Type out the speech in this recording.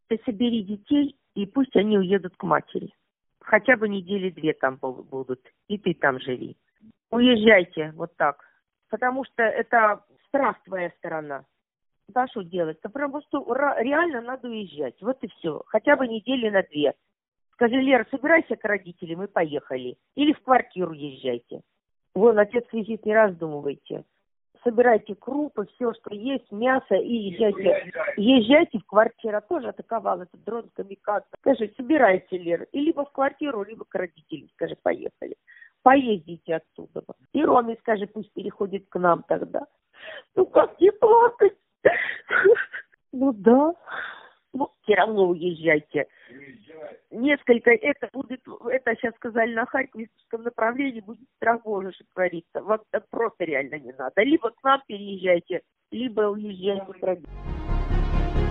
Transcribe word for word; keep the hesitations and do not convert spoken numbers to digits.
Ты собери детей, и пусть они уедут к матери. Хотя бы недели две там будут, и ты там живи. Уезжайте вот так, потому что это страх твоя сторона. Да что делать? Да просто реально надо уезжать, вот и все. Хотя бы недели на две. Скажи, Лера, собирайся к родителям и поехали. Или в квартиру езжайте. Вон, отец визит, не раздумывайте. Собирайте крупы, все, что есть, мясо, и езжайте. Езжайте в квартиру. А тоже атаковал этот дрон камикадзе. Скажи, собирайся, Лера. И либо в квартиру, либо к родителям. Скажи, поехали. Поездите оттуда. И Роме скажи, пусть переходит к нам тогда. Ну как не плакать? Ну да. Ну, все равно уезжайте. Несколько, это будет, это сейчас сказали на Харьковском направлении, будет страх Божий, что творится. Вот это просто реально не надо. Либо к нам переезжайте, либо уезжайте к родителям.